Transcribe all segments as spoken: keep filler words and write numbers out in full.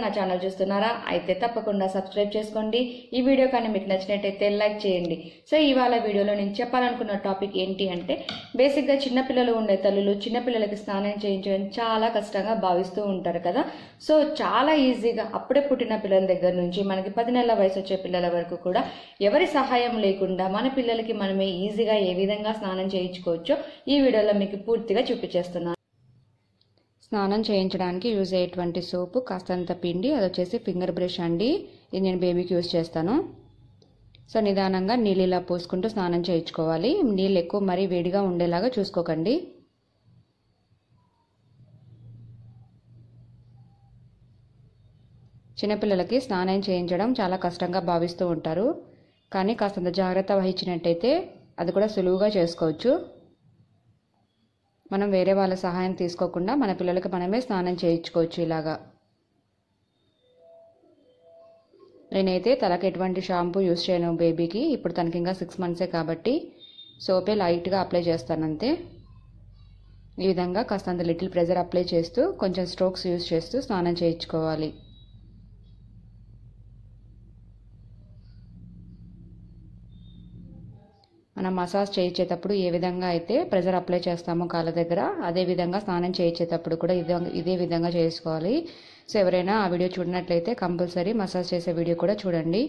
నా ఛానల్ చూస్తున్నారా అయితే తప్పకుండా సబ్స్క్రైబ్ చేసుకోండి। ఈ వీడియో కానీ మీకు నచ్చినట్లయితే లైక్ చేయండి। సో ఇవాళ వీడియోలో నేను చెప్పాలనుకున్న టాపిక్ ఏంటి అంటే బేసిక్ గా చిన్న పిల్లలు ఉండే తల్లులు చిన్న పిల్లలకి స్నానం చేయించడం చాలా కష్టంగా భావిస్తూ ఉంటారు కదా। సో చాలా ఈజీగా అప్పుడే పుట్టిన పిల్లల దగ్గర నుంచి మనకి పది నెలల వయసు వచ్చే పిల్లల వరకు కూడా ఎవరి సహాయం లేకుండా మన పిల్లలకి మనమే ఈజీగా ఏ విధంగా స్నానం చేయించుకోవచ్చో ఈ వీడియోలో మీకు పూర్తిగా చూపించేస్తున్నాను। స్నానం చేయించడానికి యూజ్ అయ్యేటువంటి సోపు కాస్తంత పిండి, అది వచ్చేసి ఫింగర్ బ్రష్ అండి। ఇది నేను బేబీకి యూజ్ చేస్తాను। సో నిదానంగా నీళ్ళు ఇలా పోసుకుంటూ స్నానం చేయించుకోవాలి। నీళ్ళు ఎక్కువ మరీ వేడిగా ఉండేలాగా చూసుకోకండి। చిన్నపిల్లలకి స్నానం చేయించడం చాలా కష్టంగా భావిస్తూ ఉంటారు, కానీ కాస్తంత జాగ్రత్త వహించినట్టయితే అది కూడా సులువుగా చేసుకోవచ్చు। మనం వేరే వాళ్ళ సహాయం తీసుకోకుండా మన పిల్లలకి మనమే స్నానం చేయించుకోవచ్చు ఇలాగా। నేనైతే తలకి ఎటువంటి షాంపూ యూజ్ చేయను బేబీకి, ఇప్పుడు తనకి ఇంకా సిక్స్ మంత్సే కాబట్టి సోపే లైట్గా అప్లై చేస్తాను అంతే। ఈ విధంగా కాస్తంత లిటిల్ ప్రెజర్ అప్లై చేస్తూ కొంచెం స్ట్రోక్స్ యూజ్ చేస్తూ స్నానం చేయించుకోవాలి। మనం మసాజ్ చేయించేటప్పుడు ఏ విధంగా అయితే ప్రెజర్ అప్లై చేస్తామో కాళ్ళ దగ్గర, అదే విధంగా స్నానం చేయించేటప్పుడు కూడా ఇదే ఇదే విధంగా చేసుకోవాలి। సో ఎవరైనా ఆ వీడియో చూడనట్లయితే కంపల్సరీ మసాజ్ చేసే వీడియో కూడా చూడండి।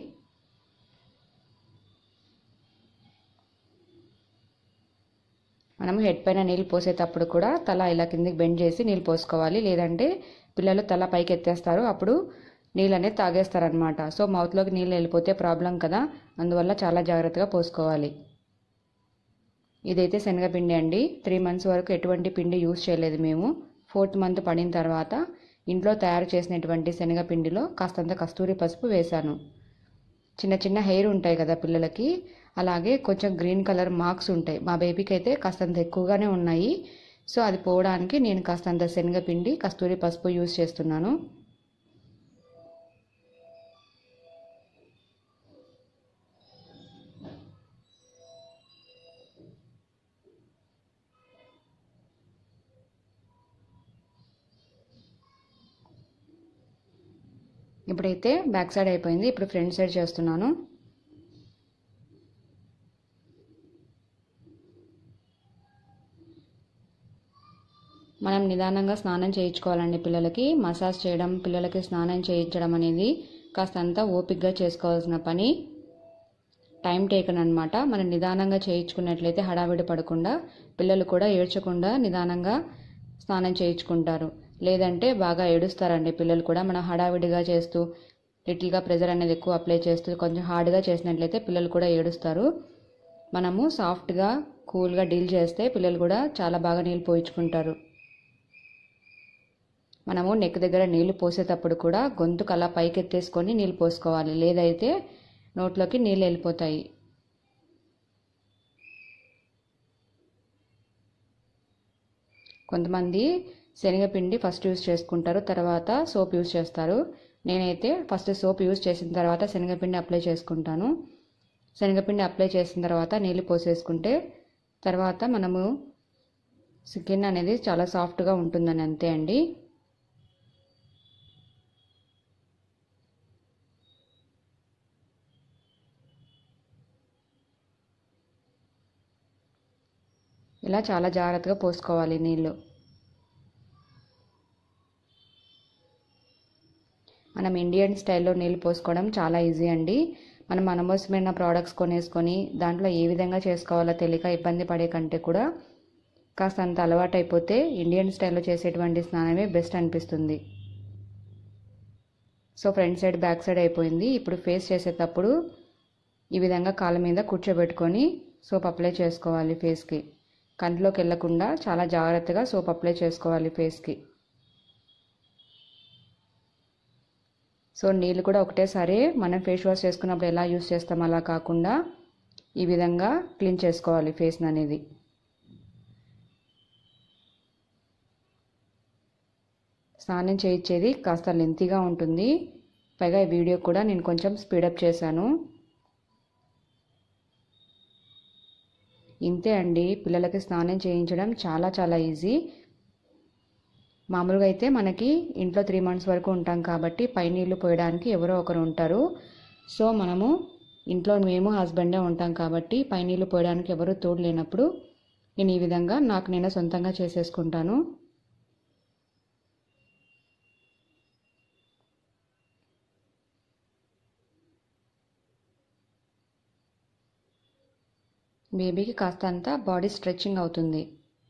మనం హెడ్ పైన నీళ్ళు పోసేటప్పుడు కూడా తల ఇలా కిందికి బెండ్ చేసి నీళ్ళు పోసుకోవాలి, లేదంటే పిల్లలు తల పైకి ఎత్తేస్తారు, అప్పుడు నీళ్ళు అనేది తాగేస్తారనమాట। సో మౌత్లోకి నీళ్ళు వెళ్ళిపోతే ప్రాబ్లం కదా, అందువల్ల చాలా జాగ్రత్తగా పోసుకోవాలి। ఇదైతే శనగపిండి అండి। త్రీ మంత్స్ వరకు ఎటువంటి పిండి యూజ్ చేయలేదు మేము। ఫోర్త్ మంత్ పడిన తర్వాత ఇంట్లో తయారు చేసినటువంటి శనగపిండిలో కాస్తంత కస్తూరి పసుపు వేశాను। చిన్న చిన్న హెయిర్ ఉంటాయి కదా పిల్లలకి, అలాగే కొంచెం గ్రీన్ కలర్ మార్క్స్ ఉంటాయి, మా బేబీకి అయితే కాస్తంత ఎక్కువగానే ఉన్నాయి। సో అది పోవడానికి నేను కాస్తంత శనగపిండి కస్తూరి పసుపు యూజ్ చేస్తున్నాను। ఇప్పుడైతే బ్యాక్ సైడ్ అయిపోయింది, ఇప్పుడు ఫ్రంట్ సైడ్ చేస్తున్నాను। మనం నిదానంగా స్నానం చేయించుకోవాలండి పిల్లలకి। మసాజ్ చేయడం, పిల్లలకి స్నానం చేయించడం అనేది కాస్తంత ఓపికగా చేసుకోవాల్సిన పని, టైం టేకన్ అనమాట। మనం నిదానంగా చేయించుకున్నట్లయితే హడావిడి పడకుండా పిల్లలు కూడా ఏడ్చకుండా నిదానంగా స్నానం చేయించుకుంటారు, లేదంటే బాగా ఏడుస్తారండి పిల్లలు కూడా। మనం హడావిడిగా చేస్తూ లిటిల్గా ప్రెజర్ అనేది ఎక్కువ అప్లై చేస్తూ కొంచెం హార్డ్గా చేసినట్లయితే పిల్లలు కూడా ఏడుస్తారు। మనము సాఫ్ట్గా కూల్గా డీల్ చేస్తే పిల్లలు కూడా చాలా బాగా నీళ్ళు పోయించుకుంటారు। మనము నెక్ దగ్గర నీళ్లు పోసేటప్పుడు కూడా గొంతుకు అలా పైకి ఎత్తేసుకొని నీళ్ళు పోసుకోవాలి, లేదైతే నోట్లోకి నీళ్ళు వెళ్ళిపోతాయి। కొంతమంది శనగపిండి ఫస్ట్ యూజ్ చేసుకుంటారు, తర్వాత సోప్ యూజ్ చేస్తారు। నేనైతే ఫస్ట్ సోప్ యూజ్ చేసిన తర్వాత శనగపిండి అప్లై చేసుకుంటాను। శనగపిండి అప్లై చేసిన తర్వాత నీళ్ళు పోసేసుకుంటే తర్వాత మనము స్కిన్ అనేది చాలా సాఫ్ట్గా ఉంటుందని అంతే అండి। ఇలా చాలా జాగ్రత్తగా పోసుకోవాలి నీళ్ళు। మనం ఇండియన్ స్టైల్లో నీళ్ళు పోసుకోవడం చాలా ఈజీ అండి। మనం అనవసరమైన ప్రోడక్ట్స్ కొనేసుకొని దాంట్లో ఏ విధంగా చేసుకోవాలో తెలియక ఇబ్బంది పడే కంటే కూడా కాస్తంత అలవాటు అయిపోతే ఇండియన్ స్టైల్లో చేసేటువంటి స్నానమే బెస్ట్ అనిపిస్తుంది। So front side back side అయిపోయింది, ఇప్పుడు ఫేస్ చేసేటప్పుడు ఈ విధంగా కాళ్ళ మీద కూర్చోబెట్టుకొని సోప్ అప్లై చేసుకోవాలి ఫేస్కి, కంట్లోకి వెళ్లకుండా చాలా జాగ్రత్తగా సోప్ అప్లై చేసుకోవాలి ఫేస్కి। సో నీళ్ళు కూడా ఒకటేసారి మనం ఫేస్ వాష్ చేసుకున్నప్పుడు ఎలా యూస్ చేస్తాం అలా కాకుండా ఈ విధంగా క్లీన్ చేసుకోవాలి ఫేస్ అనేది। స్నానం చేయించేది కాస్త లెంతీగా ఉంటుంది, పైగా ఈ వీడియో కూడా నేను కొంచెం స్పీడప్ చేశాను। ఇంతే అండి, పిల్లలకి స్నానం చేయించడం చాలా చాలా ఈజీ। మామూలుగా అయితే మనకి ఇంట్లో త్రీ మంత్స్ వరకు ఉంటాం కాబట్టి పై నీళ్ళు పోయడానికి ఎవరో ఒకరు ఉంటారు. సో మనము ఇంట్లో మేము హస్బెండే ఉంటాం కాబట్టి పై నీళ్ళు పోయడానికి ఎవరు తోడు లేనప్పుడు నేను ఈ విధంగా నాకు నేను సొంతంగా చేసేసుకుంటాను. బేబీకి కాస్త అంతా బాడీ స్ట్రెచ్చింగ్ అవుతుంది.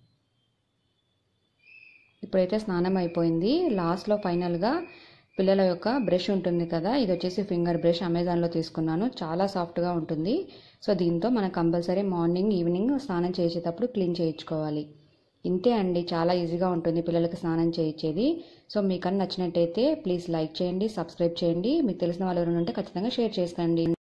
ఇప్పుడైతే స్నానం అయిపోయింది. లాస్ట్లో ఫైనల్గా పిల్లల యొక్క బ్రష్ ఉంటుంది కదా, ఇది వచ్చేసి ఫింగర్ బ్రష్ అమెజాన్లో తీసుకున్నాను. చాలా సాఫ్ట్గా ఉంటుంది. సో దీంతో మనం కంపల్సరీ మార్నింగ్ ఈవినింగ్ స్నానం చేసేటప్పుడు క్లీన్ చేయించుకోవాలి. ఇంతే అండి, చాలా ఈజీగా ఉంటుంది పిల్లలకి స్నానం చేయించేది. సో మీకు నచ్చినట్టయితే ప్లీజ్ లైక్ చేయండి, సబ్స్క్రైబ్ చేయండి. మీకు తెలిసిన వాళ్ళు ఎవరైనా ఉంటే ఖచ్చితంగా షేర్ చేసుకోండి.